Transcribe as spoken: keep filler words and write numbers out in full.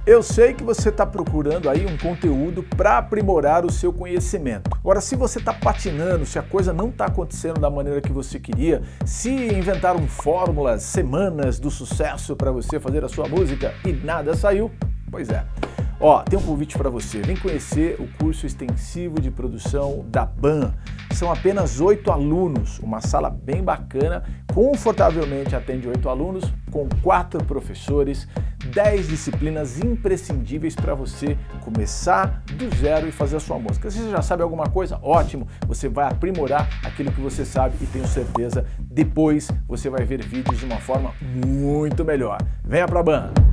Eu sei que você está procurando aí um conteúdo para aprimorar o seu conhecimento. Agora, se você está patinando, se a coisa não está acontecendo da maneira que você queria, se inventaram fórmulas, semanas do sucesso para você fazer a sua música e nada saiu, pois é. Ó, tem um convite para você. Vem conhecer o curso extensivo de produção da B A N. São apenas oito alunos, uma sala bem bacana, confortavelmente atende oito alunos, com quatro professores, dez disciplinas imprescindíveis para você começar do zero e fazer a sua música. Se você já sabe alguma coisa, ótimo, você vai aprimorar aquilo que você sabe e tenho certeza, depois você vai ver vídeos de uma forma muito melhor. Venha para a B A N!